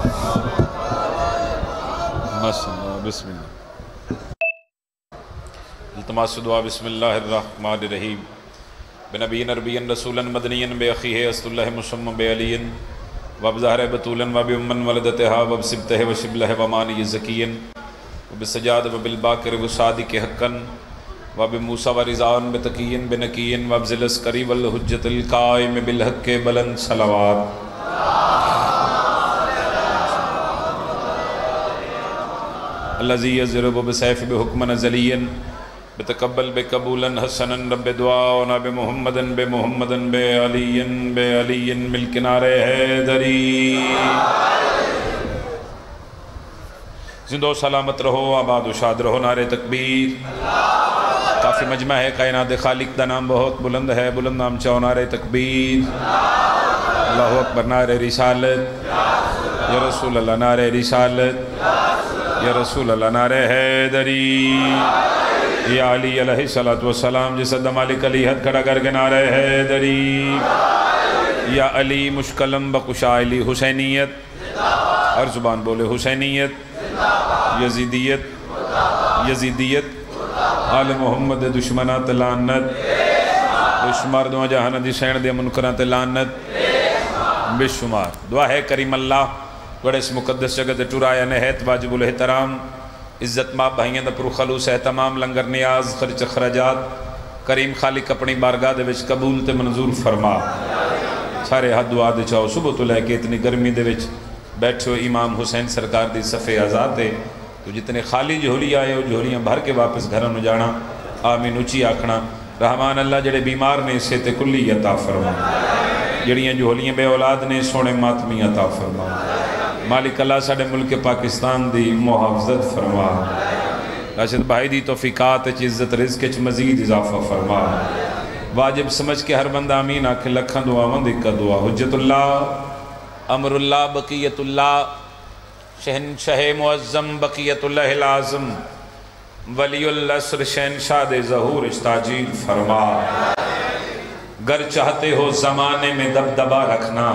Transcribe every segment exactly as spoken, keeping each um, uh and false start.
بسم اللہ التماس دعا بسم اللہ الرحمن الرحیم بنبی نربی رسولا مدنی بے اخیہ اسد اللہ مسمم بے علی وبزہر بطولا وبامن ولدتہا وبسبتہ وشبلہ ومانی زکین وبسجاد وبالباکر وصادق حقا وبموسیٰ ورزان بتقین بنقین وبزل اسکری والحجت القائم بالحق بلند صلوات الذي يضرب بسيف بحكم نزليا بتقبل بقبولا حسنا رب دعاؤنا بمحمد بمحمد بعلي بعلي ملك نار حیدری زندو سلامت رہو آباد و شاد رہو نعرہ تکبیر کافی مجمع ہے کائنات خالق دا نام بہت بلند ہے بلند نام چاہو نعرہ تکبیر اللہ اکبر نعرہ رسالت یا رسول اللہ نعرہ رسالت یا رسول اللہ نعرہ حیدری یا علی علیہ السلام جس ادھا مالک علی حد کھڑا کر کے نعرہ حیدری یا علی مشکلم بکشائلی حسینیت ہر زبان بولے حسینیت یزیدیت یزیدیت آل محمد دشمنات لعنت بشمار دعا جہاں دی سین دے منکرات لعنت بشمار دعا ہے کریم اللہ بڑے اس مقدس جگہ دے ٹورایا نہیت واجب الاحترام عزت ماں بھائیاں دا پر خلوص ہے تمام لنگر نیاز خرچ خرجات کریم خالق اپنی بارگاہ دے وچ قبول تے منظور فرما سارے حد دعا دے چاہو صبح تو لے کے اتنی گرمی دے وچ بیٹھو امام حسین سرکار دی صفحے آزاد ہے تو جتنے خالی جھولی آئے ہو جھولیاں بھر کے واپس گھرانو جانا آمین اچھی آکھنا رحمان اللہ جڑے بیمار نے اسے تے کلی عطا فرما جڑیاں جھولیاں بے اولاد نے سونے ماتمی عطا فرما مالک اللہ ساڑھے ملک پاکستان دی محافظت فرما راشد بھائی دی توفیقات عزت رزق چ مزید اضافہ فرما واجب سمجھ کے ہر بندہ آمین آکھے لکھاں دعا مند کا دعا حجت اللہ امر اللہ بقیت اللہ شہنشاہ معظم بقیت اللہ العظم ولی العصر شہنشاہ ظہور استاجیل فرما گر چاہتے ہو زمانے میں دبدبا رکھنا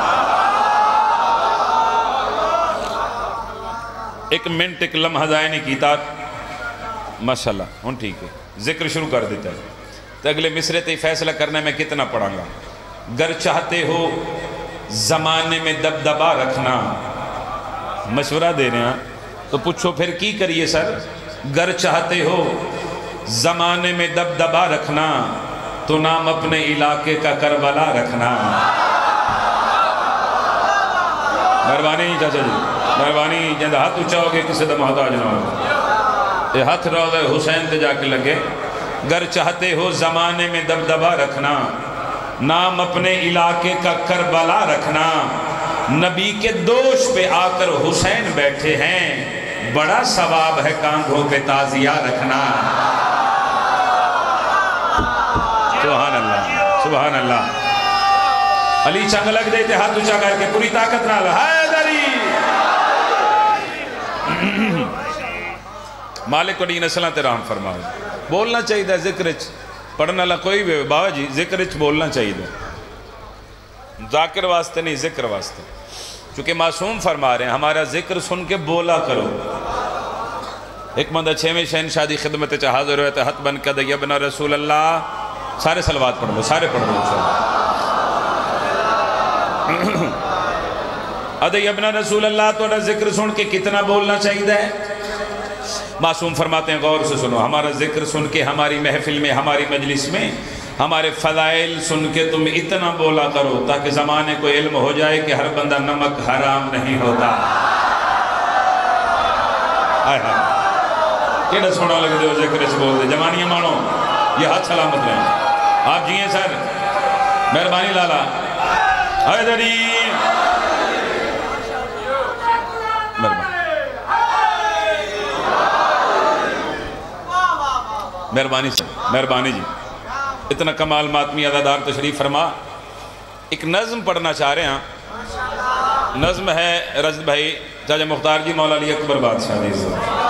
ایک منٹ ایک لمحہ ضائع نہیں کیتا ماشاءاللہ ہن ٹھیک ہے ذکر شروع کر دیتا ہے تو اگلے مصرے تے فیصلہ کرنا میں کتنا پڑھاں گا گر چاہتے ہو زمانے میں دبدبا رکھنا مشورہ دے رہے ہیں تو پوچھو پھر کی کریے سر گر چاہتے ہو زمانے میں دبدبا رکھنا تو نام اپنے علاقے کا کربلا رکھنا مہربانی چاچا جی مہربانی جند ہاتھ اچھاؤ گے کسی دا محتاج نہ ہو یہ ہاتھ روضہ حسین تے جا کے لگے گر چاہتے ہو زمانے میں دبدبا رکھنا نام اپنے علاقے کا کربلا رکھنا نبی کے دوش پہ آ کر حسین بیٹھے ہیں بڑا ثواب ہے کاندھوں پہ تازیہ رکھنا سبحان اللہ سبحان اللہ علی چنگ لگ دیتے ہاتھ اچھا کر کے پوری طاقت نہ لہا حیدری مالک کو نہیں نسلہ تے رحم فرمائے بولنا چاہیے دا ذکرچ پڑھنا اللہ کوئی بھی بابا جی ذکرچ بولنا چاہیے دا ذاکر واسطے نہیں ذکر واسطے چونکہ معصوم فرما رہے ہیں ہمارا ذکر سن کے بولا کرو ایک مندہ چھویں شہنشاہ دی خدمت چاہ حاضر ہوئے حت بن کد یبن رسول اللہ سارے صلوات پڑھ لو سارے پڑھ لو ادھے ابن رسول اللہ تو ذکر سن کے کتنا بولنا چاہیے ہے معصوم فرماتے ہیں غور سے سنو ہمارا ذکر سن کے ہماری محفل میں ہماری مجلس میں ہمارے فضائل سن کے تم اتنا بولا کرو تاکہ زمانے کو علم ہو جائے کہ ہر بندہ نمک حرام نہیں ہوتا آئے ہاں کیڑا سونا لگ دے ہو ذکر سے بول دے جوانیاں مانو یہ ہاتھ سلامت رہیں آپ جیئے سر مہربانی لالا حیدری مہربانی مہربانی سے مہربانی جی اتنا کمال ماتمی عدادار تشریف فرما ایک نظم پڑھنا چاہ رہے ہیں نظم ہے رجد بھائی چاچا مختار جی مولا علی اکبر بادشاہ جی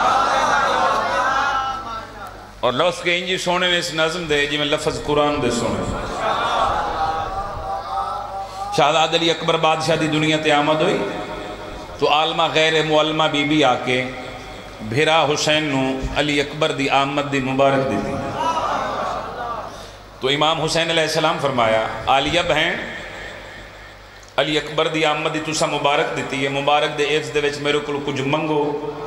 اور لفظ کے انجی سونے نے اس نظم دے جی میں لفظ قرآن دے سونے شہزاد علی اکبر بادشاہ دی دنیا تے آمد ہوئی تو عالمہ غیر معلمہ بی بی آ کے بھیرا حسین نو علی اکبر دی آمد دی مبارک دیتی. تو امام حسین علیہ السلام فرمایا عالیہ بہن علی اکبر دی آمد دی تسا مبارک دیتی ہے، مبارک دے عرض دے وچ میرے کو کچھ منگو.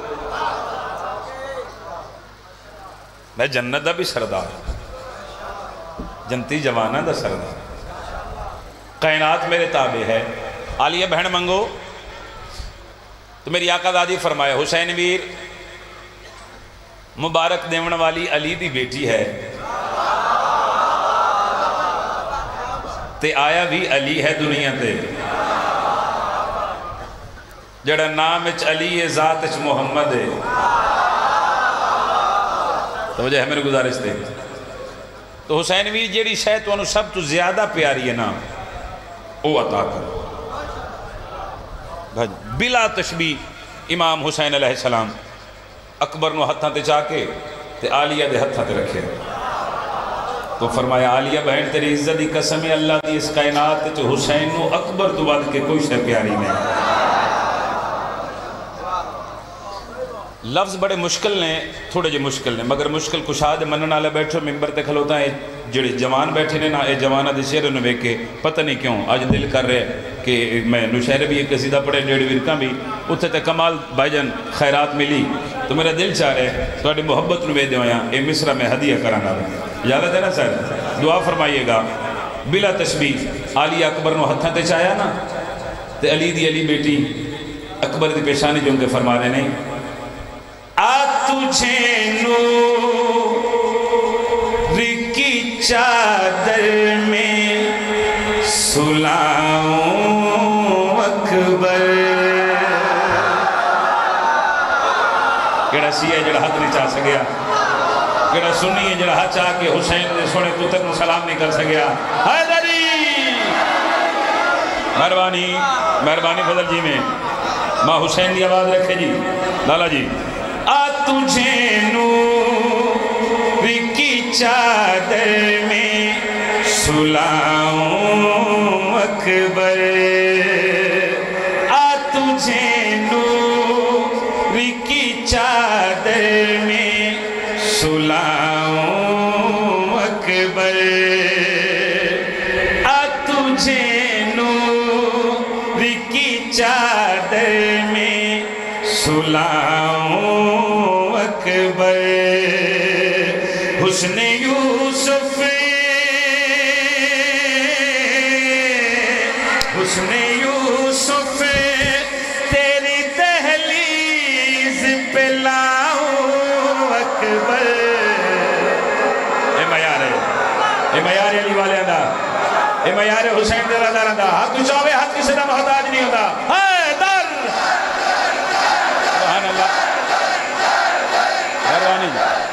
میں جنت دا بھی سردار، جنتی جوانہ دا سردار، کائنات میرے تابع ہے. عالیہ بہن منگو. تو میری آقا دادی فرمایا حسین ویر مبارک دیون والی علی دی بیٹی ہے تے آیا بھی علی ہے دنیا تے، جڑا نام اچ علی ہے ذات اچ محمد ہے. تو وجہ ہے میرے گزارش دے. تو حسین ویر جیڑی شے تو انہوں سب تو زیادہ پیاری ہے نا او عطا کر. بلا تشبیہ امام حسین علیہ السلام اکبر نو ہتھاں تے چاہ کے تے عالیہ دے ہتھاں تے رکھے. تو فرمایا عالیہ بہن تیری عزت دی قسم ہے اللہ دی اس کائنات تے حسین نو اکبر تو بعد کے کوئی شے پیاری نہیں. لفظ بڑے مشکل نے، تھوڑے جے مشکل نے، مگر مشکل کشا دے منن والے بیٹھو ممبر تے کھلوتا ہے جڑے جوان بیٹھے نے نا اے جوانہ دے شعر انہوں ویک کے پتہ نہیں کیوں آج دل کر رہے کہ میں نشہر بھی ایک قصیدہ پڑھے ڈیڑھ ورکاں بھی اتھے تے کمال بھائی جان خیرات ملی. تو میرا دل چاہ رہے تو اڈی محبت نو ویدے ہویا اے مصرہ میں ہدیہ کرانا رہے. یاد ہے نا سر؟ دعا فرمائیے گا. بلا تشبیہ علی اکبر نو ہتھاں تے چاہیا نا تے علی دی علی بیٹی اکبر دی پیشانی جو ان کے فرما رہے نہیں آ تجھے نور کی چادر میں سلاؤں اکبر. کیڑا سی ہے جڑا ہاتھ نہیں چاہ سکیا، کیڑا سنی ہے جڑا ہاتھ چاہ کے حسین نے سونے پتر نو سلام نہیں کر سکیا. حیدری مہربانی مہربانی فضل جی میں ماں حسین دی آواز رکھے جی. لالا جی آ تجھے نور کی چادر میں سلاؤں اکبر. آ تجھے نور کی چادر میں سلاؤں اکبر. آ تجھے نور کی چادر میں سلاؤں اکبر. حسن یوسف حسن یوسف تیری دہلیز پہ لاؤں اکبر. اے معیار ہے، اے معیار علی والے اندہ، اے معیار حسین دے رضا رندہ. ہاتھ تو چاہوے ہاتھ کسی دا محتاج نہیں ہوتا. حیدر سبحان اللہ. مہربانی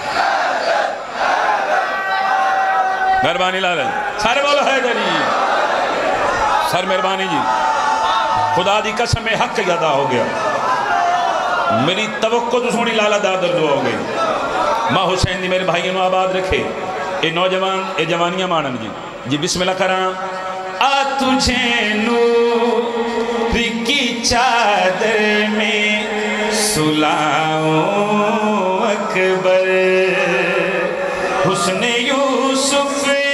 مہربانی لال سارے بولو حیدری. سر مہربانی جی خدا دی قسم میں حق ادا ہو گیا. میری توقع تو سونی لالا دادر دعا ہو گئی. ماں حسین دی میرے بھائیوں نو آباد رکھے. اے نوجوان اے جوانیاں مانن جی جی بسم اللہ کران. آ تجھے نور کی چادر میں سلاؤں اکبر. حسن یوسف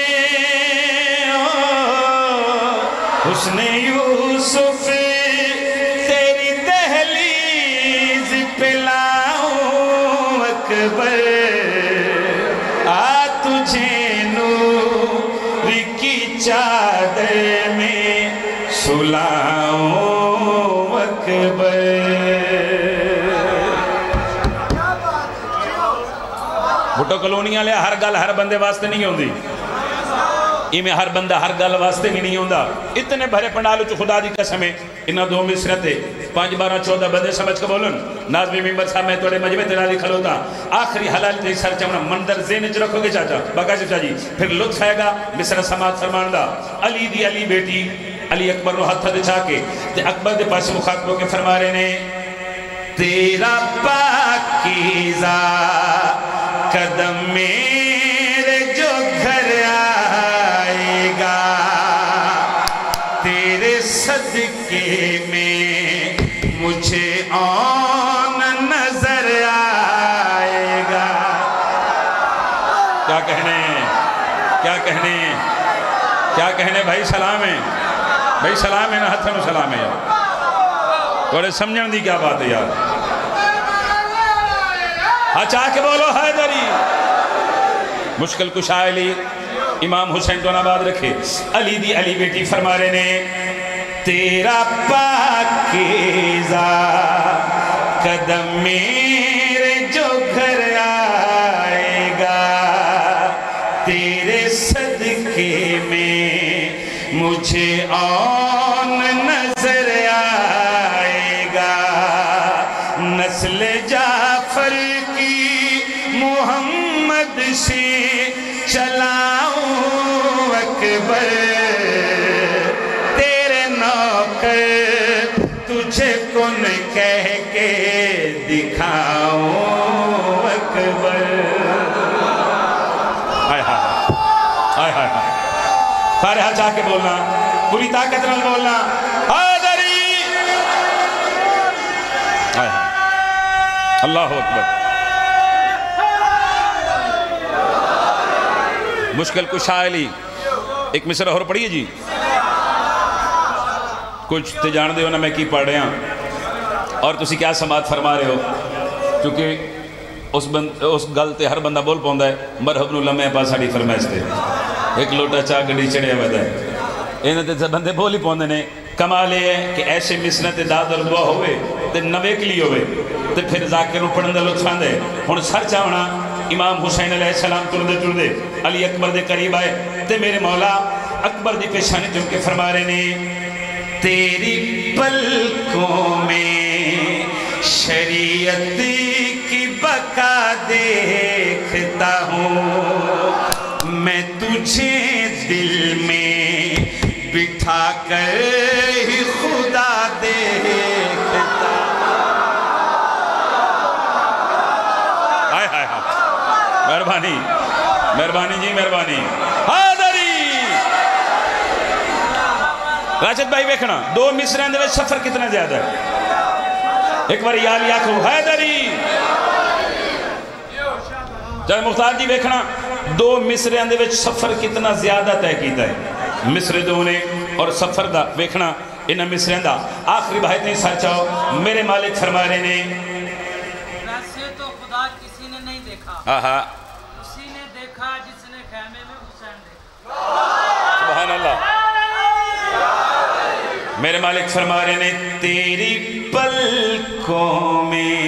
حسن یوسف تیری دہلیز پہ لاؤں اکبر. آ تجھے نور کی چادر میں سلاؤں اکبر. بھٹو کلونیاں لیا ہر گل ہر بندے واسطے نہیں ہوندی. میں ہر بندہ ہر گل واسطے بھی نہیں ہوندا. اتنے بھرے پنڈالو چو خدا دی قسم ہے انہاں دو مصرتے پانچ بارہ چودہ بندے سمجھ کے بولن. ناظمی ممبر صاحب میں توڑے مجمع تلالی کھلوتا آخری حلال تے سر چمنا مندر ذہن چ رکھو گے چاچا باقا چچا جی پھر لطف آئے گا مصر سماعت فرمان دا. علی دی علی بیٹی علی اکبر نو ہاتھ دے چاہ کے تے اکبر دے پاس مخاطبوں کے فرما رہے نے تیرا پاکیزہ قدم میرے جو گھر آئے گا تیرے صدقے میں مجھے آن نظر آئے گا. کیا کہنے کیا کہنے کیا کہنے بھائی سلام ہے بھائی سلام ہے نا ہتھوں سلام ہے یار تھوڑے سمجھن دی کیا بات ہے یار ہاں چاہ کے بولو حیدری. مشکل کشا علی امام حسین تو نباد رکھے علی دی علی بیٹی فرما رہے نے تیرا پاکیزہ قدم میرے جو گھر آئے گا تیرے صدقے میں مجھے آن نظر آئے گا. نسل جعفر کی محمد سے چلاؤں اکبر تیرے نوکر تجھے کن کہہ کے دکھاؤں اکبر. آئے ہاں آئے ہاں سارے ہاں چاہ کے بولنا پوری طاقت نال بولنا حیدری. آئے ہاں اللہ اکبر. مشکل کشا علی ایک مصرع اور پڑھیے جی کچھ تے جان دے ہو نا میں کی پڑھ رہے ہیں اور تسی کیا سماعت فرما رہے ہو کیونکہ اس بند اس گل تے ہر بندہ بول پوندا ہے مرحبا نو لمحے پاس ساڑی فرمائش تے ایک لوٹا چاہ گڑی چڑھے ہوئے ہے انہیں تے بندے بول ہی پوندے نے. کمال یہ ہے کہ ایسے مصرع تے داد اور دعا ہوئے تے نوے کلی ہوئے تے پھر ذاکروں پڑھن دے لطف آندے ہن سر چاہنا امام حسین علیہ السلام ٹردے ٹردے علی اکبر دے قریب آئے تے میرے مولا اکبر دی پیشانی چم کے فرما رہے نے تیری پلکوں میں شریعت کی بقا دیکھتا ہوں میں تجھے دل میں بٹھا کر ہی خدا دیکھتا. آئے آئے آئے مہربانی مہربانی جی مہربانی. حیدری راجد بھائی بیکھنا دو مصرعیں دے وچ سفر کتنا زیادہ ہے ایک بار یا لیا کھو حیدری. جب مختار جی بیکھنا دو مصرعیں دے وچ سفر کتنا زیادہ طے کیتا ہے مصر دو نے اور سفر دا بیکھنا انہاں مصرعیں دا آخری بھائی نہیں سر چاہو میرے مالک فرما رہے نے ویسے تو خدا کسی نے نہیں دیکھا آہا اسی نے دیکھا جس نے خیمے میں حسین دیکھا. سبحان اللہ. میرے مالک فرما رہے نے تیری پلکوں میں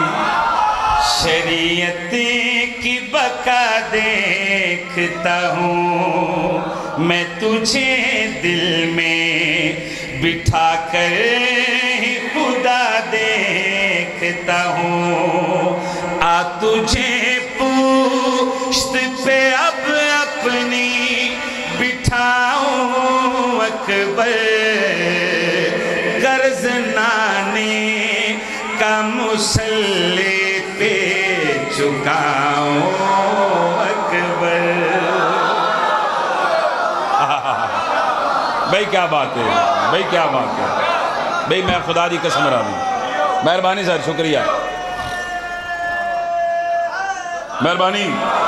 شریعت کی بقا دیکھتا ہوں میں تجھے دل میں بٹھا کر خدا دیکھتا ہوں آ تجھے پشت پہ اب اپنی بٹھاؤں اکبر قرض نانے کا مسلح پہ چکاؤں اکبر. بھئی کیا بات ہے بھئی کیا بات ہے بھئی میں خدا دی قسم رہا ہوں. مہربانی سر شکریہ مہربانی.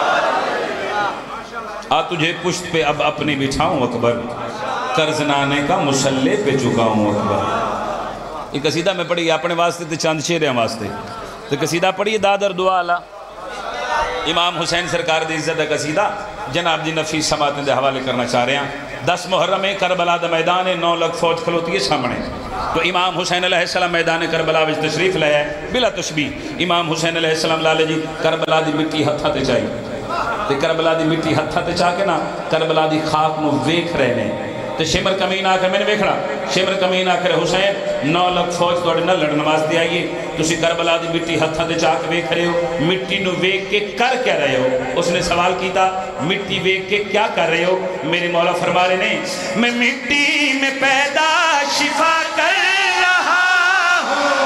آ تجھے پشت پہ اب اپنی بٹھاؤں اکبر قرض نانے کا مسلح پہ چکاؤں اکبر. یہ قصیدہ میں پڑھی اپنے واسطے تے چاند شیرے ہیں واسطے تو قصیدہ پڑھی داد اور دعا اللہ امام حسین سرکار دی عزت قصیدہ جناب دی نفیس سماعتیں دے حوالے کرنا چاہ رہے ہیں. دس محرم کربلا دا میدان نو لکھ فوج کھلوتی ہے سامنے تو امام حسین علیہ السلام میدان کربلا وچ تشریف لے ہے بلا تشبیح. امام حسین علیہ السلام لالے جی کربلا دی مٹی ہتھا تے چاہیے تے کربلا دی مٹی ہتھا تے چاہ کے نا کربلا دی خاک نو ویکھ رہے نے تے شمر کمین آکر میں نے ویکھنا شمر کمین آکر حسین نو لکھ فوج توڑے نہ لڑ نماز دے آئیے تسی کربلا دی مٹی ہتھا دے چاہ کے ویکھ رہے ہو مٹی نو ویکھ کے کر کیا رہے ہو. اس نے سوال کیتا مٹی ویکھ کے کیا کر رہے ہو. میرے مولا فرما رہے نہیں میں مٹی میں پیدا شفا کر رہا ہوں.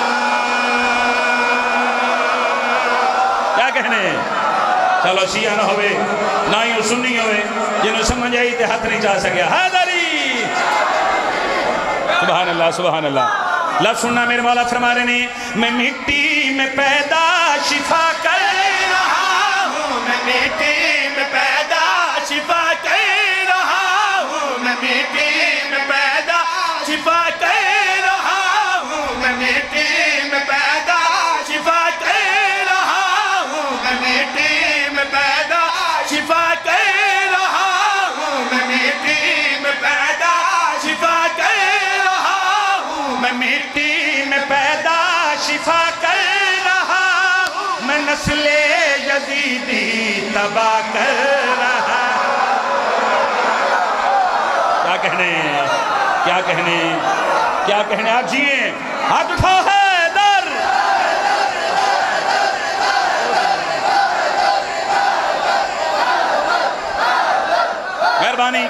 کیا کہنے چلو شیعہ نہ ہوئے نہ ہی سنی ہوئے جنہوں سمجھ آئی تے ہاتھ نہیں چاہ سکیا. حیدری سبحان اللہ سبحان اللہ لفظ سننا میرے مولا فرما رہے ہیں میں مٹی میں پیدا شفا کر رہا ہوں میں مٹی میں پیدا شفا کر رہا ہوں میں مٹی میں پیدا شفا کر رہا ہوں میں مٹی میں پیدا شفا کر رہا ہوں میں مٹی میں پیدا شفا کر رہا ہوں میں مٹی میں پیدا شفا کر رہا ہوں میں مٹی میں پیدا شفا کر رہا ہوں میں نسل یزیدی تباہ کر رہا کیا کہنے کیا کہنے کیا کہنے آپ جیئے ہاتھ اٹھاؤ ہے در مہربانی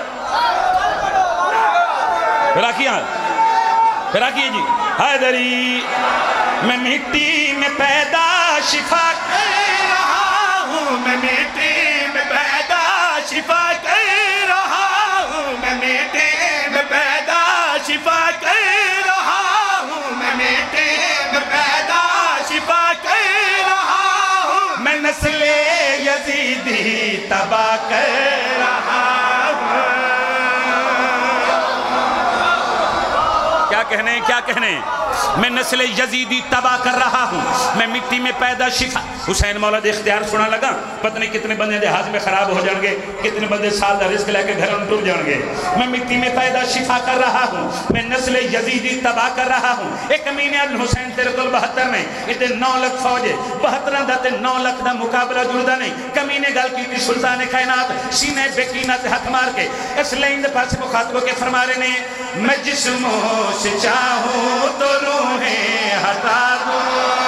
پھر آکیے پھر آکیے جی حیدری میں مٹی میں پیدا شفا کر رہا ہوں میں مٹی میں پیدا شفا کر رہا ہوں میں مٹی میں پیدا شفا کر رہا ہوں میں مٹی میں پیدا شفا کر رہا ہوں میں نسل یزیدی تباہ کر رہا ہوں کیا کہنے کیا کہنے میں نسل یزیدی تباہ کر رہا ہوں میں مٹی میں پیدا شفا حسین مولا دے اختیار سنا لگا پتہ نہیں کتنے بندے جہاز میں خراب ہو جائیں گے کتنے بندے سال دا رزق لے کے گھروں ٹر جائیں گے میں مٹی میں پیدا شفا کر رہا ہوں میں نسل یزیدی تباہ کر رہا ہوں ایک امین حسین تیرے کل بہتر میں اتنے نو لکھ فوجے بہتران دا تے نو لکھ دا مقابلہ جڑا نہیں کمینے گل کی تھی سلطان کائنات سینے بیکینہ تے ہاتھ مار کے اس لئے اندے پاس مخاطبوں کے فرما رہے نے میں جسموں سے چاہوں تو روحیں ہٹا دوں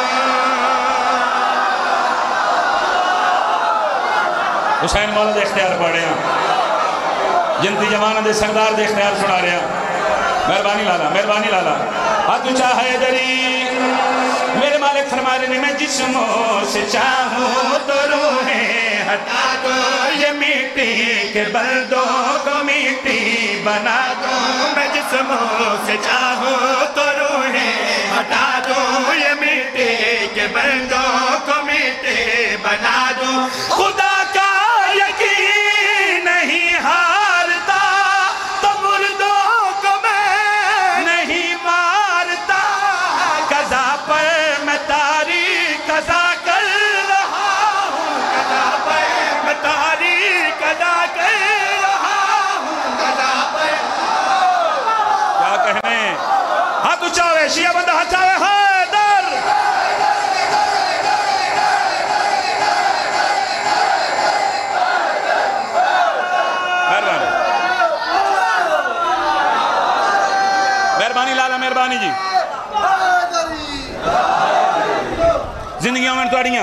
حسین مولا دے اختیار پڑھے ہیں جنتی جوانہ دے سردار دے اختیار سنا رہے ہیں مہربانی لالا مہربانی لالا ہاتھ چاہے دری میرے مالک فرما رہے ہیں میں جسموں سے چاہوں تو روحیں ہٹا دو یہ مٹی کے بندوں کو مٹی بنا دو میں جسموں سے چاہوں تو روحیں ہٹا دو یہ مٹی کے بندوں کو مٹی بنا دو خدا کا یقین نہیں ہارتا تو مردوں کو میں نہیں مارتا قضا پر میں تاریخ قضا کر رہا ہوں قضا پر میں تاریخ قضا کر رہا ہوں قضا پر کیا کہنے ہاتھ اچھاوے شیعہ بندہ ہاتھ چاہے حیدر مہربانی مہربانی لالا مہربانی جی زندگیوں میں توڑیاں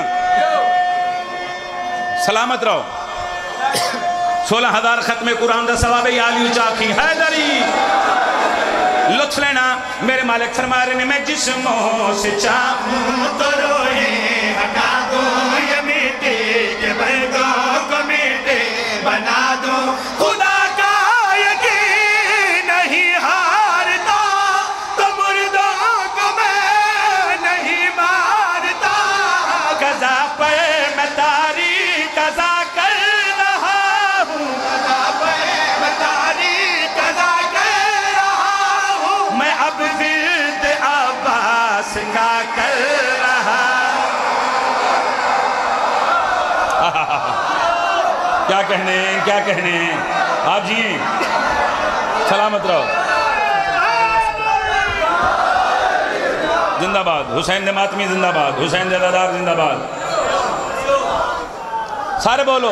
سلامت رہو سولہ ہزار ختم قرآن دا ثواب عالی چاکی حیدری لطف لینا میرے مالک فرما رہے ہیں میں جسموں سے چاہوں تو روحیں ہٹا دو یہ مٹی کے بندوں کو مٹی بنا دو خدا کا یقین نہیں ہارتا تو مردوں کو میں نہیں مارتا قضا پر میں تاریخ قضا کر رہا ہوں قضا پر میں تاریخ قضا کر رہا ہوں میں اب ورد عباس کا کر رہا کیا کہنے ہیں کیا کہنے ہیں آپ جی سلامت رہو زندہ باد حسین دے ماتمی زندہ باد حسین دے دادار زندہ باد سارے بولو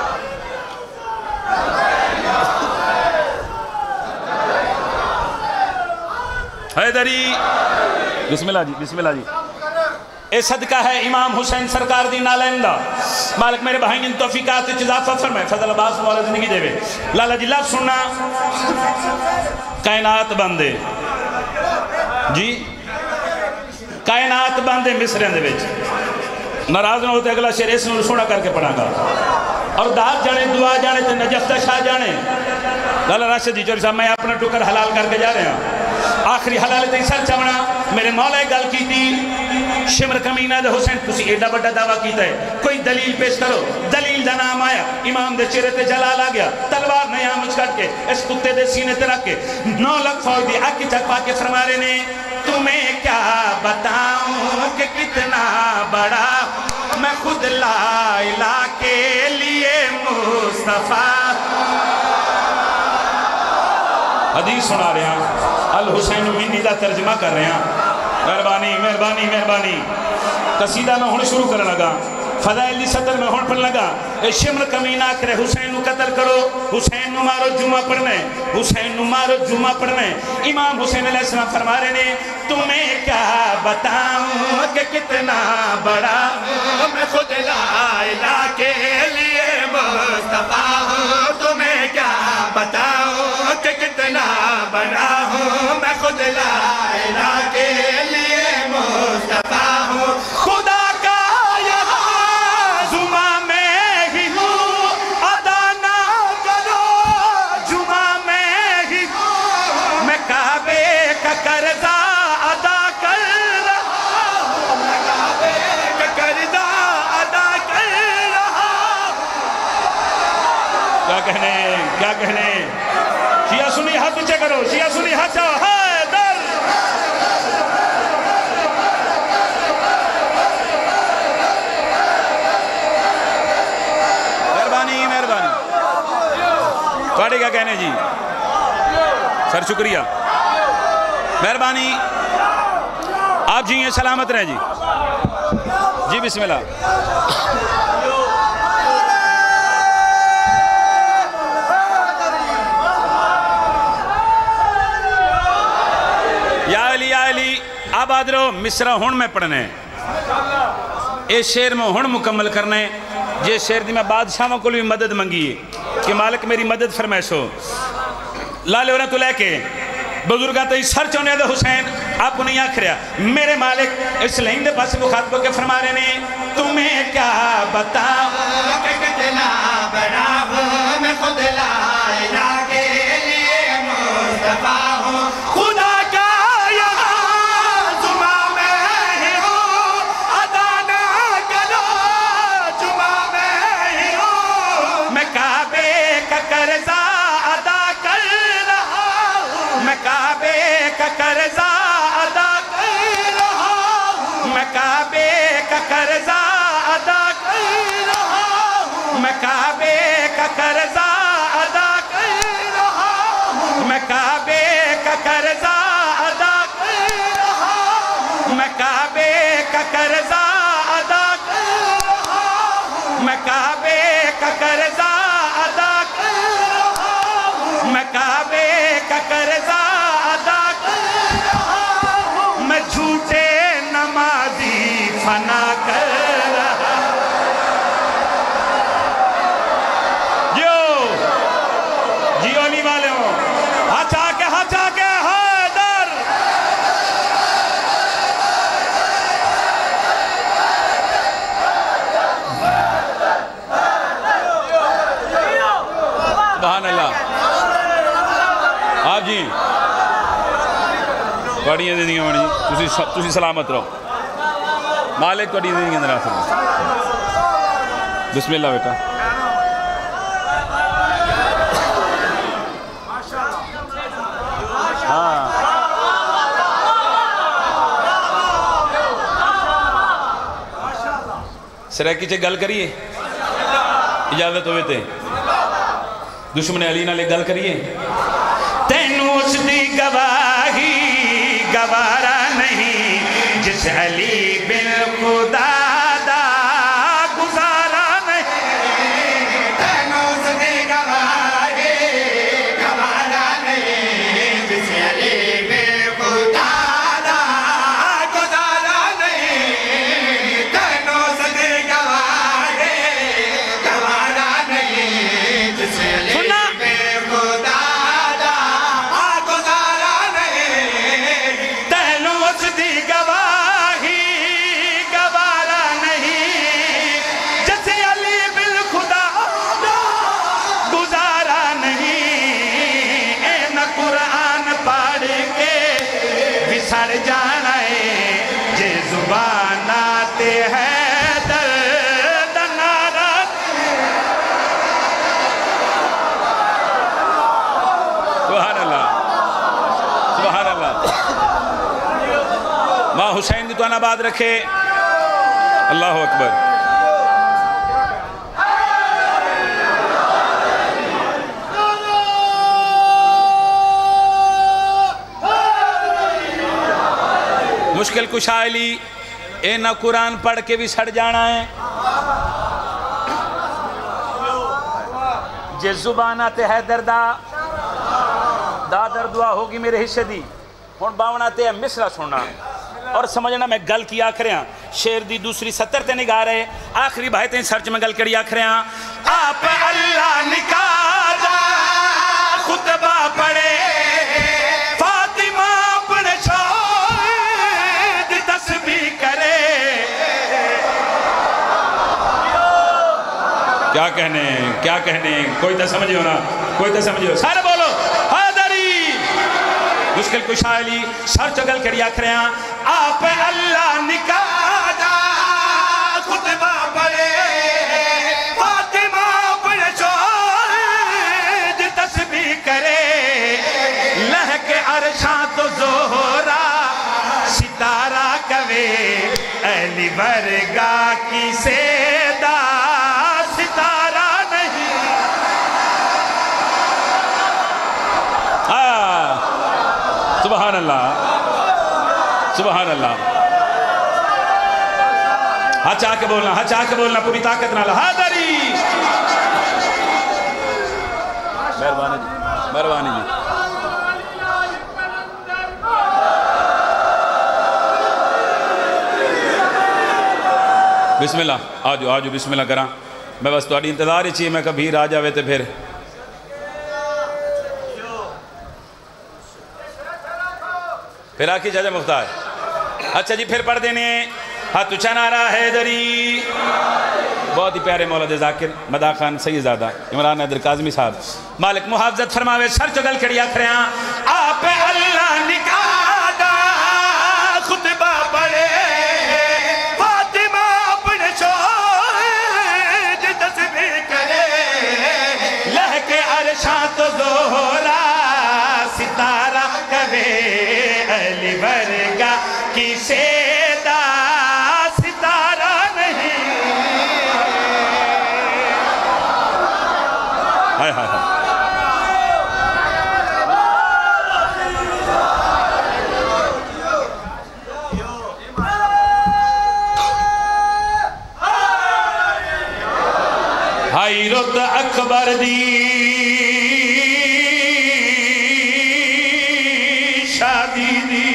حیدری بسم اللہ جی بسم اللہ جی اے صدقہ ہے امام حسین سرکار دی نالندہ مالک میرے بھائیں ان توفیقات اضافہ فرمائے فضل عباس والا زندگی دے بے لالا جی لفظ سننا کائنات بندے جی کائنات بندے مصرین دے بیچ ناراض نہ ہوتے اگلا شیر اس نے سونا کر کے پڑھا گا اور داد جانے دعا جانے تے نجفتہ شاہ جانے لالا راشد جی چوری صاحب میں اپنا ٹکر حلال کر کے جا رہے ہیں آخری حلال تے سر چمنا میرے مولا گل کی تھی شمر کمینہ دے حسین تسی ایڈا بڑا دعویٰ کیتا ہے کوئی دلیل پیش کرو دلیل دا نام آیا امام دے چہرے تے جلال آ گیا تلوار نیا مجھ کٹ کے اس کتے دے سینے تے رکھ کے نو لکھ فوج دی آکی چک پا کے فرما رہے نے تمہیں کیا بتاؤں کہ کتنا بڑا میں خود لا الہ کے لیے مصطفیٰ حدیث سنا رہے ہیں الحسین منی دا ترجمہ کر رہے ہیں مہربانی مہربانی مہربانی قصیدہ میں ہون شروع کرنے لگا فضائل دی صدر میں ہون پڑھنے لگا اے شمر کمینہ کرے حسین نو قتل کرو حسین نو مارو جمعہ پڑھنے حسین نو مارو جمعہ پڑھنے امام حسین علیہ السلام فرما رہے نے تمہیں کیا بتاؤں کہ کتنا بڑا میں خود لا الہ کے لیے مصطفیٰ ہوں تمہیں کیا بتاؤں کہ کتنا بڑا ہوں میں خود لا الہ کے لیے مصطفیٰ ہوں خدا کا یہاں زمہ میں ہی ہوں ادا نہ کرو جمعہ میں ہی ہوں میں کعبے کا قرضہ ادا کر رہا ہوں میں کعبے کا قرضہ ادا کر رہا ہوں کیا کہنے کیا کہنے شیعہ سنی ہاتھ اچھے کرو شیعہ سنی ہاتھ چاہو حیدر مہربانی مہربانی توڑے کیا کہنے جی سر شکریہ مہربانی آپ جی یہ سلامت رہے جی جی بسم اللہ یا علی یا علی آباد رہو مصرہ ہون میں پڑھنے اے شیر میں ہون مکمل کرنے یہ شیر دی میں بادشاہوں کو بھی مدد منگی کہ مالک میری مدد فرمائشو لالے ورہ تو لے کے بزرگاں تو سر چونے دے حسین آپ کو نہیں آکھ رہا میرے مالک اس لہن دے پاس مخاطبوں کے فرما رہے نے تمہیں کیا بتاؤں کہ کتنا بڑا ہوں میں خود لا الہ کے لیے مصطفیٰ ہوں خدا کا یہاں زمہ میں ہی ہوں ادا نہ کرو جمعہ میں ہی ہوں میں کعبے کا قرضہ ادا کر رہا ہوں میں کعبے کا قرضہ ادا کر رہا ہوں میں کعبے کا قرضہ ادا کر رہا ہوں میں کعبے کا قرضہ ادا کر رہا ہوں میں کعبے کا قرضہ ادا کر رہا ہوں میں کعبے کا قرضہ ادا کر رہا ہوں میں کعبے کا قرضہ ادا کر رہا ہوں میں کعبے کا قرضہ ادا کر رہا ہوں میں جھوٹے نمازی فنا کر رہا جو جیو نہیں والے ہوں ہاتھ آکے ہاتھ آکے حیدر سبحان اللہ آپ جی بڑی زندگی بڑی تسی سلامت رہو مالک بڑی زندگی اندر آسر بسم اللہ بیٹا ہاں سریکی چھے گل کریے اجازت ہوئے تھے دشمن علی نہ لے گل کریے تینوں اس دی گواہی گوارا نہیں جس علی بن خدا دا گزارا نہیں تینوں اس دی گواہی گوارا نہیں جس علی بن خدا دا گزارا نہیں تینوں اس دی گواہی گوارا نہیں جس علی گواہی گوارا زبانات حیدر دنارا سبحان اللہ سبحان اللہ ماں حسین دی تو آنا بعد رکھے اللہ اکبر مشکل کشا علی اے نہ قرآن پڑھ کے بھی سڑ جانا ہے جے زبانات حیدر دا دا در دعا ہوگی میرے حصے دی ہون باونا تے مصرہ سننا اور سمجھنا میں گل کی آکھرے ہیں شیر دی دوسری ستر تے نگاہ رہے آخری بھائی تے سرچ میں گل کری آکھرے ہیں آپ اللہ نکاح دا خطبہ پڑھے فاطمہ اپنے شاہد تسبیح کرے کیا کہنے کیا کہنے کوئی تا سمجھے ہونا کوئی تا سمجھے ہونا سارے بولو حیدری مشکل کشا علی سر چگل کری آکھرے ہیں آپ اللہ نکاح دا خطبہ پڑھے فاطمہ اپنے شاہد تسبیح کرے لہک عرشاں تو زہرا ستارہ کوے اہلی برگا کی سیدہ ستارہ نہیں سبحان اللہ سبحان اللہ ہاں چاہ کے بولنا ہاں چاہ کے بولنا پوری طاقت نہ لہا داری مہربانی جی مہربانی جی بسم اللہ آجو آجو بسم اللہ کراں میں بس تو انتظار ہی چاہیے میں کبھی راج آوے تھے پھر پھر آکی جاجہ مختار اچھا جی پھر پڑھ دینے ہاتھ چنارا حیدری بہت ہی پیارے مولا دے ذاکر مدا خان سیدزادہ عمران حیدر کاظمی صاحب مالک محافظت فرماوے سر چگل کھڑی آکھ رہے ہیں آپ اللہ نکاح دا خطبہ پڑھے فاطمہ اپنے شاہد تسبیح کرے لہک عرشاں تو زہرا ستارہ کوے علی برگا کی سیدہ ستارہ نہیں ہائے ہائے ہائے ہائی رد اکبر دی شادی دی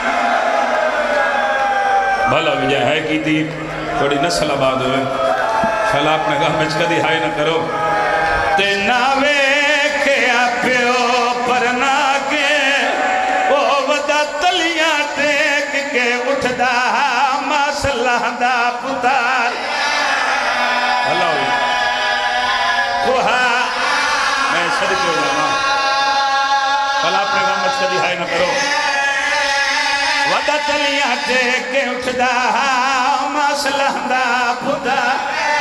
بھلا وجہ ہے کی تھی تھوڑی نسل آباد ہوئے شالا اپنے گاہ میں چکا دی ہائی نہ کرو تے ناوے کے پیو پر ناکے وہ ودا تلیاں ٹیک کے اٹھ دا ماسلہ دا پتار اللہ ہوئی کوہا میں صدقے ہو جانا شالا اپنے گاہ میں چکا دی ہائی نہ کرو ودا تلیاں ٹیک کے اٹھ دا ماسلہ دا پتار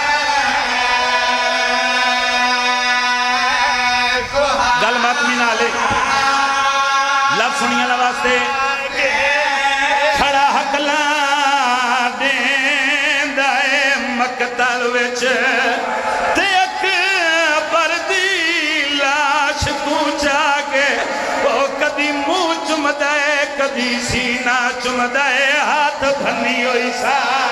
گل مات بھی نالے لب سنیا لواستے کھڑا حقلان دین دائے مقتل وچ تے اکبر دی لاش تو جاگے وہ کدی منہ چم دائے کدی سینہ چم دائے ہاتھ بھنی ہوئی سان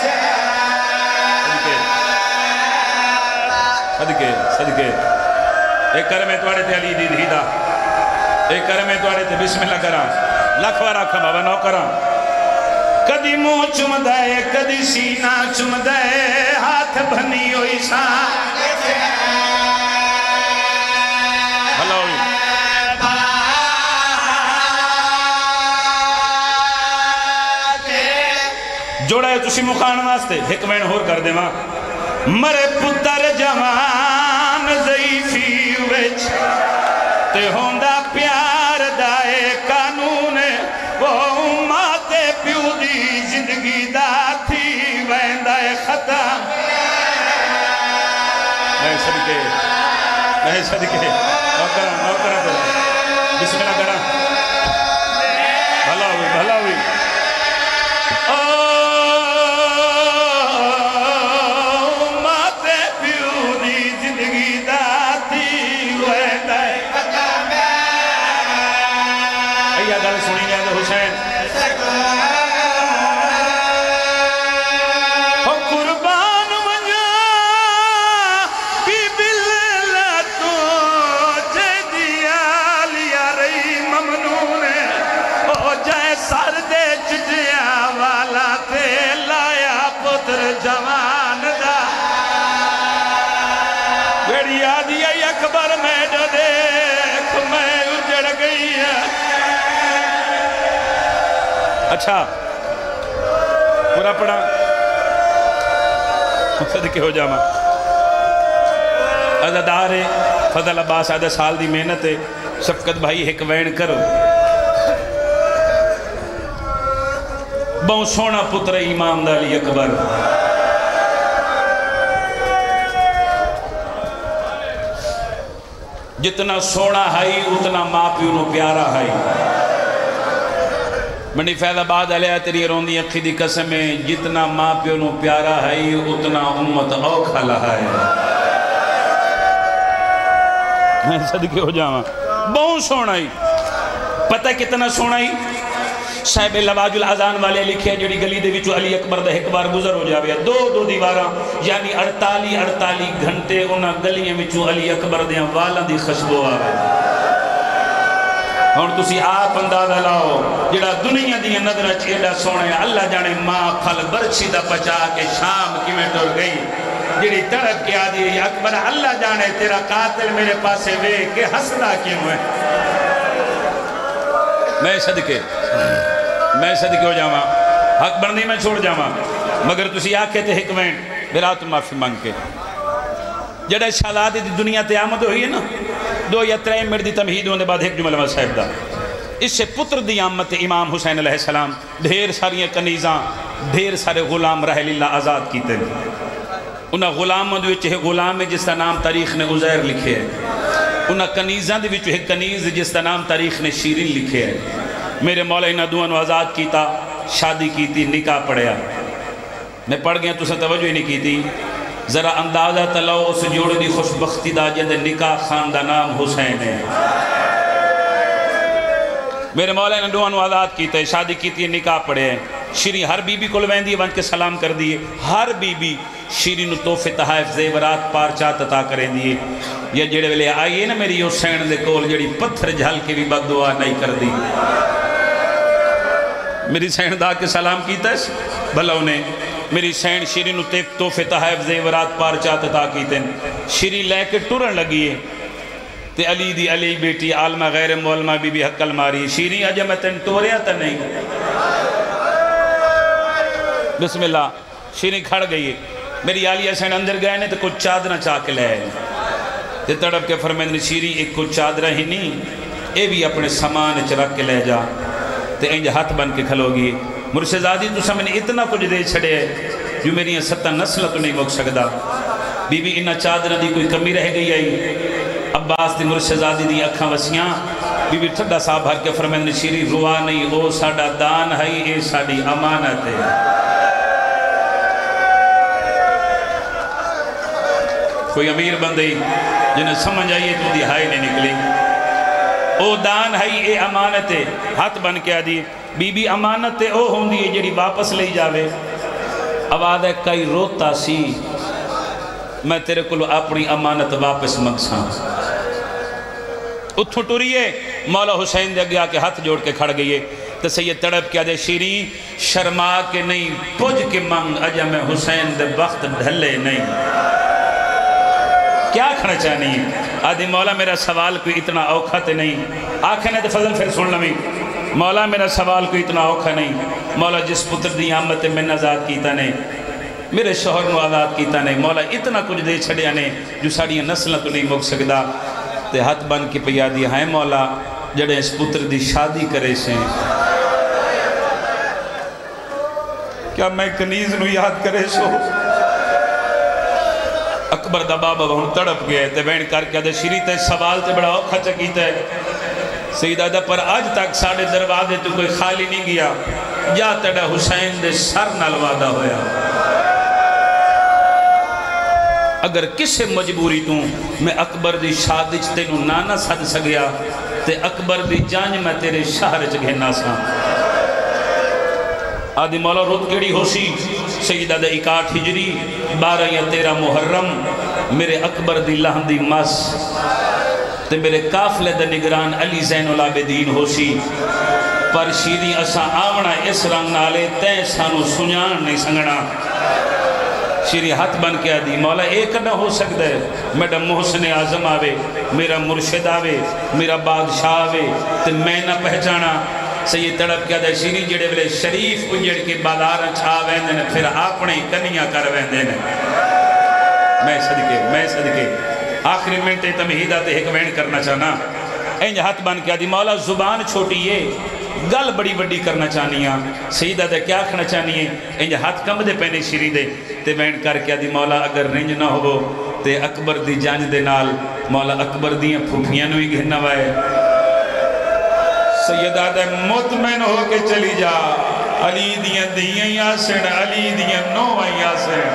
صدقے صدقے ایک کرمے توڑے تے علی دی دھیدہ ایک کرمے توڑے تے بسم اللہ کرام لکھوا رکھا بابا نو کرام کدی منہ چم دائے کدی سینہ چم دائے ہاتھ بھنی ہوئی سان بھلا ہوئی جوڑا ہے تسی مخان واسطے ایک وین ہور کر دے ماں مرے پتر جوان ضعیفی وچ تے ہوندہ پیار دائے قانون وہ امات پیو دی زندگی دا تھی ویندہ ختم میں صدقے میں صدقے نوکرہ نوکرہ دے بسم اللہ کرا بھلا ہوئی بھلا ہوئی ماتے پیو دی زندگی دا تھی ویندہ ختم ایہ گل سنی گیا تو حسین جوان دا گڑی آدھی اکبر میں جو دیکھ میں اجڑ گئی ہے اچھا پورا پڑا صدقے ہو جاما عزدار فضل عباس آدھا سال دی محنت ہے شفقت بھائی ایک وین کرو بہت سونا پتر امام علی اکبر جتنا سونا ہے اتنا ماں پیو نو پیارا ہے منڈی فیض آباد علیہ تیری روندی اکھی دی قسم ہے جتنا ماں پیو نو پیارا ہے اتنا امت اوکھا لہا ہے میں صدقے ہو جاواں بہت سونا ہی پتہ کتنا سونا ہی صاحب لواج العزان والے لکھے جڑی گلی دے وچو علی اکبر دا ایک بار گزر ہو جاوے دو دو دیواراں یعنی اڑتالی اڑتالی گھنٹے انہاں گلیاں وچو علی اکبر دیاں والاں دی خوشبو آوے اور تسی آپ اندازہ لاؤ جڑا دنیا دی نظر وچ ایڈا سونا ہے اللہ جانے ماں پھل برچی دا بچا کے شام کی میں ٹر گئی جڑی تڑپ کے آدھی اکبر اللہ جانے تیرا قاتل میرے پاسے وے کہ ہسدا کیوں ہے میں صدقے میں صدقے ہو جاواں حق بندی میں چھوڑ جاواں مگر تسی آکھے تے حکمین برات معافی مانگ کے جڑے شہزادے دی دنیا تے آمد ہوئی ہے نا دو یا ترے منٹ دی تمہید ہونے بعد ایک جملہ صاحب دا اس سے پتر دی آمد امام حسین علیہ السلام ڈھیر ساری کنیزاں ڈھیر سارے غلام رحل اللہ آزاد کیتے انہاں غلاموں دے وچ ہے غلام ہے جس کا نام تاریخ نے عزیر لکھے ہے انہاں کنیزاں دے وچ ہے کنیز جس کا نام تاریخ نے شیرین لکھے ہے میرے مولا انہاں دوہاں نو آزاد کیتا شادی کی تھی نکاح پڑھیا میں پڑھ گیا تو سے توجہ ہی نہیں کی تھی ذرا اندازہ تلاؤ اس جوڑے دی خوشبختی دا جند نکاح خان دا نام حسین ہے میرے مولا انہاں دوہاں نو آزاد کیتا ہے شادی کی تھی نکاح پڑھے ہیں شیری ہر بی بی کل ویندی ون کے سلام کر دیئے ہر بی بی شیری نو توفے تحائف زیورات پارچات عطا کریں دیئے یہ جڑے ویلے آئیے نا میری حسین دے کول جڑی پتھر جھل کے بھی بد دعا نہیں کر دی میری سین دا کے سلام کیتا ہے بھلا انہیں میری سین شیری نو توفے تحائف زیورات پارچات عطا کیتے ہیں شیری لے کے ٹرن لگیے تے علی دی علی بیٹی عالمہ غیر مولمہ بی بی حقل ماری شیری اجا میں تن ٹوریا تا نہیں بسم اللہ شیری کھڑ گئی ہے میری آلیہ سین اندر گئے نے تو کچھ چادرہ چاہ کے لے تے تڑپ کے فرمیندنی شیری ایک کچھ چادرہ ہی نہیں اے بھی اپنے سامان چرک کے لے جا تے انج ہاتھ بن کے کھلو گی مرشدزادی تو سمجھنے اتنا کچھ دے چھڑے ہے جو میری ستہ نسل تو نہیں موک سکتا بی بی انہ چادرہ دی کوئی کمی رہ گئی آئی عباس دی مرشدزادی دی اکھاں وسیاں بی بی ٹھڈا صاحب ہر کے فرمیندنی شیری روا نہیں او ساڑا دان ہے اے ساڑی امانت ہے کوئی امیر بندی جنہیں سمجھ آئیے تو دی ہائی نہیں نکلی او دان ہے اے امانت ہے ہاتھ بن کے آدھی بی بی امانت ہے او ہوں دی جڑی واپس لے جاوے آواز ہے کئی روتا سی میں تیرے کلو اپنی امانت واپس مگساں اتھو ٹوریے مولا حسین دے گیا کہ ہاتھ جوڑ کے کھڑ گئیے تو سید تڑپ کیا دے شیری شرما کے نہیں پوج کے منگ اجا میں حسین دے وقت ڈھلے نہیں کیا کھڑا چاہنی ہے آدھی مولا میرا سوال کوئی اتنا اوکھا تے نہیں آنکھیں نے تو فضل پھر سن لمی مولا میرا سوال کوئی اتنا اوکھا نہیں مولا جس پتر دی آمد میں آزاد کیتا نے میرے شوہر نو آزاد کیتا نے مولا اتنا کچھ دے چھڑیا نے جو ساڑیاں نسلہ تو نہیں موک سکدا تے ہاتھ بن کے پیا دی ہائے مولا جڑے اس پتر دی شادی کرے سے کیا میں کنیز نو یاد کرے سو اکبر دا بابا ہون تڑپ گئے تے بین کر کے دے شری تے سوال تے بڑا اوکھا چکیتا ہے سیدہ دا پر آج تک ساڑھے دروازے تو کوئی خالی نہیں گیا یا تڑا حسین دے سر نال وعدہ ہویا اگر کسے مجبوری تو میں اکبر دی شادی چتے نو نانا سد سگیا تے اکبر دی جانج میں تیرے شہر چگھینا سا آدھی مولا رود کیڑی ہو سی سیدہ دے اکاٹھ ہجری بارہ یا تیرہ محرم میرے اکبر دی لہندی مس تے میرے قافلے دے نگران علی زین العابدین ہو سی پر شیری اسا آونا اس رنگ نالے تے سانو سنیان نہیں سنگنا شیری ہاتھ بن کے آدھی مولا ایک نہ ہو سکتا ہے میرا محسن اعظم آوے میرا مرشد آوے میرا بادشاہ آوے تے میں نہ پہچانا سید تڑپ کیا دے شیری جڑے بلے شریف اجڑ کے بادار چھا ویندے نے پھر اپنے کنیاں کر ویندے نے میں صدقے میں صدقے آخری منٹے تمہیدہ تے ایک وین کرنا چاہنا انج ہاتھ بن کے آدھی مولا زبان چھوٹی ہے گل بڑی بڑی کرنا چاہنی ہے سیدہ دے کیا کھنا چاہنی ہے انج ہاتھ کم دے پہنے شیری دے تے وین کر کے آدھی مولا اگر رنج نہ ہو تے اکبر دی جانج دے نال مولا اکبر دیاں پھوپیاں نوی گھننا وائے سیدہ دے مطمئن ہو کے چلی جا علی دیاں دیاں یاسن علی دیاں نوہ یاسن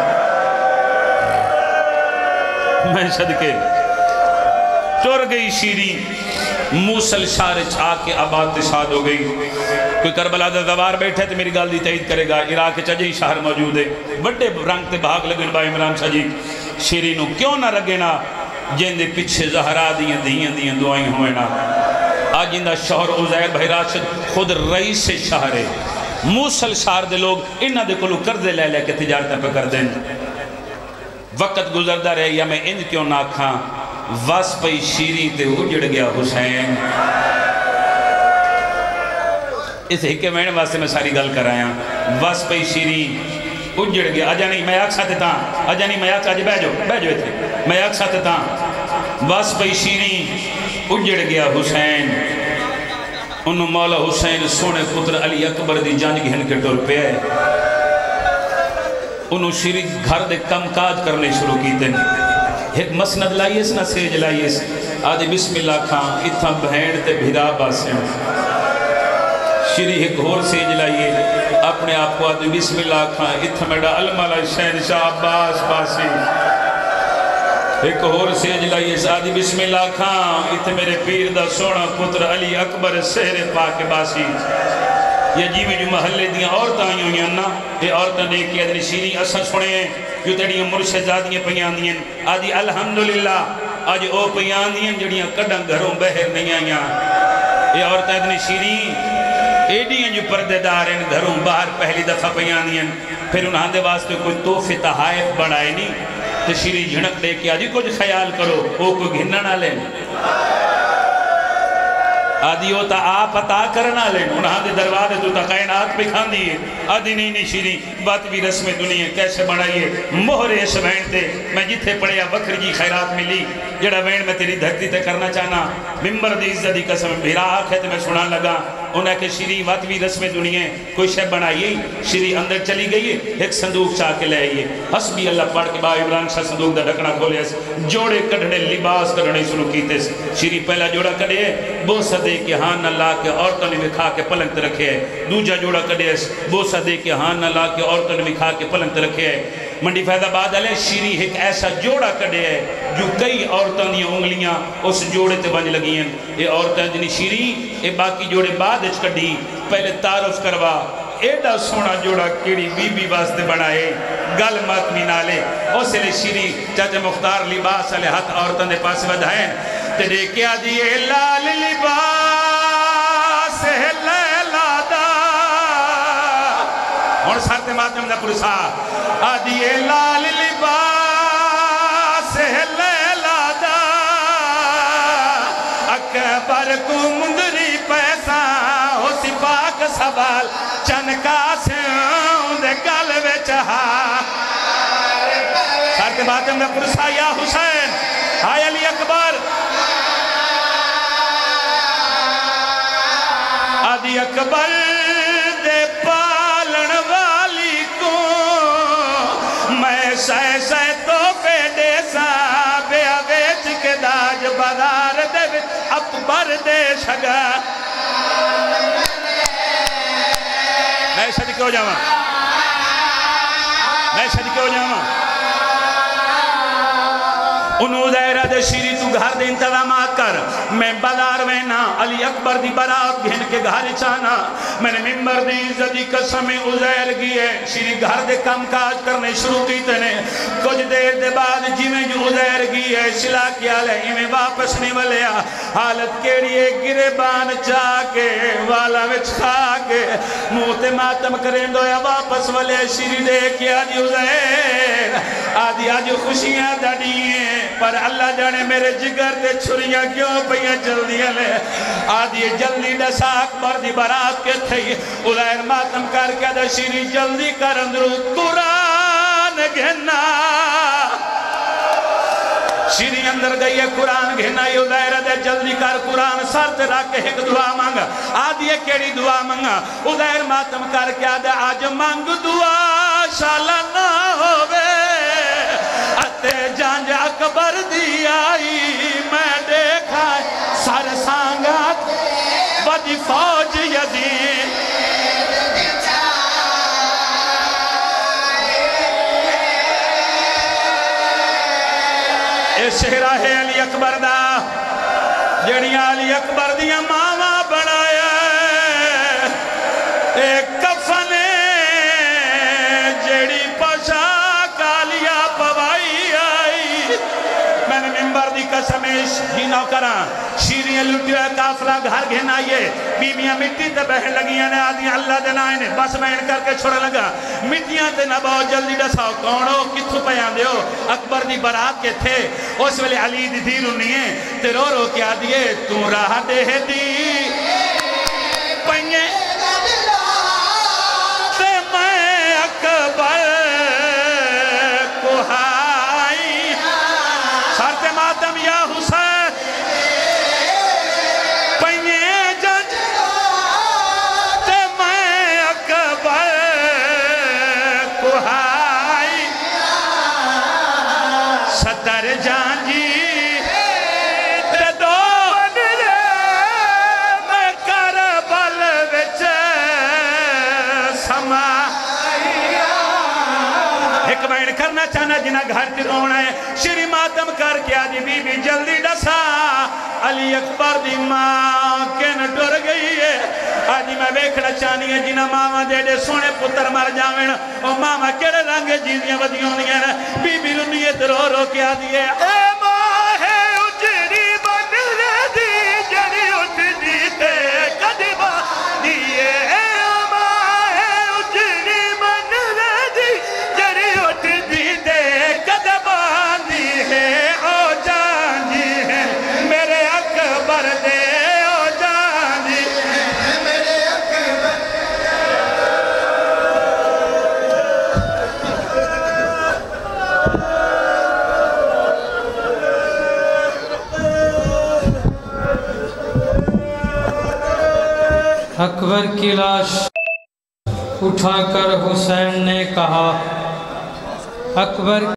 میں صدقے ٹور گئی شیری موسل شارچ آ کے آباد شاد ہو گئی کوئی کربلا دا دوار بیٹھے تو میری گال دی تحید کرے گا عراق چجی شہر موجود ہے بڑے رنگ تے بھاگ لگن با عمران شاہ جی شیری نو کیوں نہ رگے نا جن دے پچھے زہرا دیاں دیاں دیاں دعائیں ہوئے نا آج اندہ شہر عزیر بھائی راشد خود رئیس شہر ہے موسل شہر دے لوگ انہ دے کلو کردے لے لے کے تجارتیں پہ کر دیں وقت گزردہ رہے یا میں اند کیوں نہ کھاں واس پئی شیری تے اجڑ گیا حسین اس ہکے میں واسطے میں ساری گل کر آیا واس پئی شیری اجڑ گیا آجا نہیں میں آگ ساتھ تاں آجا نہیں میں آگ ساتھ بیجو بیجو اتنے میں آگ ساتھ تاں واس پئی شیری اجڑ گیا حسین انہوں مولا حسین سونے پتر علی اکبر دی جانج گھن کے ٹور پہ ہے انہوں شیری گھر دے کم کاج کرنے شروع کی دن ایک مسند لائیس نہ سیج لائیس آدھی بسم اللہ کھاں اتھا بہن تے بھیرا باسیں شیری ایک اور سیج لائیے اپنے آپ کو آدھی بسم اللہ کھاں اتھا میڈا المالا شہن شاہ عباس باسی ایک اور سیج لائیس آدھی بسم اللہ کھاں اتھا میرے پیر دا سونا پتر علی اکبر سہر پاک باسی یہ جیوے جو محلے دیاں عورتاں آئی ہوئی ہیں نا یہ عورتاں نے کیا دنی شیری اثر سنے ہیں جو تیڑیاں مرشدزادیاں پیان دیاں آدھی الحمدللہ آج او پیان دیاں جڑیاں کڑاں گھروں بہر نہیں آئیاں یہ عورتاں دنی شیری ایڈیاں جو پردے دار ہیں گھروں باہر پہلی دفعہ پیان دیاں پھر انہاں دے واسطے کوئی توفی تحائف بڑھائے نہیں تو شیری جھنک دے کے آجی کچھ خیال کرو وہ کوئی گھننا نہ لیں آدھی ہوتا آپ عطا کرنا لیں انہاں دے دروازے تو تقینات پہ کھان دیئے آدھی نہیں نہیں شیری بات بھی رسم دنیا کیسے بڑھائیے مہر اس وین تے میں جتھے پڑھیا بکر جی خیرات ملی جڑا وین میں تیری دھرتی تے کرنا چاہنا ممبر دی عزتی قسم بھیرا آنکھ تے میں سنا لگا انہیں کہ شیری بات بھی رسم دنیا کوئی شے بنائیے شیری اندر چلی گئی ایک صندوق چاہ کے لے آئیے حسبی اللہ پڑھ کے با عمران شاہ صندوق دا ڈھکنا کھولے جوڑے کڑھنے لباس کڑھنے شروع کیتے شیری پہلا جوڑا کڑھے بوسہ دے کے ہاں نہ لا کے عورتوں نے بکھا کے پلنگ تے رکھے ہے دوجہ جوڑا کڑھے بوسہ دے کے ہاں نہ لا کے عورتوں نے بکھا کے پلنگ تے رکھے ہے منڈی فیض آباد علیہ شیری ایک ایسا جوڑا کڑھے ہے جو کئی عورتوں نے انگلیاں اس جوڑے تے بنج لگی ہیں یہ عورتیں جنی شیری یہ باقی جوڑے بعد اچ کڑھی پہلے تعارف کروا ایڈا سونا جوڑا کیڑی بی بی واسطے بڑھائے گل ماتمی نالے اس لئے شیری چاچے مختار لباس علیہ ہاتھ عورتوں نے پاس ودھائیں تے دیکھیا دیئے لال لباس ہے لیلہ دا اور سارتے ماتم دا پرسا آدھیے لال لباس ہے لیلہ دا اکبر کو مندری پیسہ ہو سی پاک سوال چنکا سے دے گل وچہا سارتے ماتم دا پرسا یا حسین ہائے علی اکبر آدھی اکبر دے پالن والی سائے سائے توفے دے سا بیا ویچ کے داج بازار دے اکبر دے شگا میں صدقے ہو جاواں میں صدقے ہو جاواں انہوں زہرہ دے شیری تو گھر دے انتظامات کر میں بازار وینا علی اکبر دی برات گھن کے گھر چانا میں نے ممبر دی عزتی قسم عزیر گئے شیری گھر دے کام کاج کرنے شروع کی تنے کچھ دیر دے بعد جیویں جو عزیر گئے سلا کیا لے ہمیں واپس نہیں ملیا حالت کیڑی ہے گرے بان چاہ کے والا وچ کھا کے موت ماتم کریں دو یا واپس والے شیری دے کیا دی عزیر آدھی آج خوشیاں دڑییں پر اللہ جانے میرے جگر دے چھریاں کیوں پہیاں جلدی لے آدھی جلدی ڈسا اکبر دی برات کے تھئی عزیر ماتم کر کے دا شیری جلدی کر اندرو قرآن گھنا شیری اندر گئی ہے قرآن گھنا یہ عزیر دے جلدی کر قرآن سر تے رکھ کے ایک دعا مانگا آدھی ایک کیڑی دعا مانگا عزیر ماتم کر کے آدھے آج مانگ دعا شالا نہ ہوئے اتے جانج اکبر دی آئی میں دیکھا سر سانگات بدی فوج یزید اے شہرہ ہے علی اکبر دا جڑی علی اکبر دیا ماما بڑھایا اے کفن جڑی پشا کالیا پوائی آئی میں نے ممبر دی قسمیش گیناو کران شیریاں لٹیا کافلہ گھر گھن آئیے بیمیاں مٹی تے بہن لگیاں نے آدھی اللہ دے نائنے بس میں ان کر کے چھوڑا لگا مٹیاں تے نباؤ جلدی ڈساؤ کونو کتھو پیان دیو اکبر دی برات کے تھے اس ویلے علی دی دھی رونیے تے رو رو کیا دیئے تو راہ دے دی پہنے تے میں اکبر کو ہائی سارتے ماتم یا حسین ستر جان جی تے دو میں کربل وچ سما ایک بین کرنا چاہنا جنہ گھر تی رونا ہے شری ماتم کر کے آجی بی بی جلدی ڈسا علی اکبر دی ماں کن ڈر گئی ہے آجی میں بیکھنا چاہنی ہے جنہ ماما دے دے سونے پتر مر جاوین او ماما کڑے رنگ جیدیاں بدیوں نہیں ہے بی بی رنیت رو رو کیا دیئے اے ماں ہے اجری بن ردی جڑی اٹھ دیتے قدبہ دیئے اے ماں ہے اجری بن ردی جڑی اٹھ دیتے قدبہ دیئے او جان جی ہے میرے اکبر دے اکبر کی لاش اٹھا کر حسین نے کہا اکبر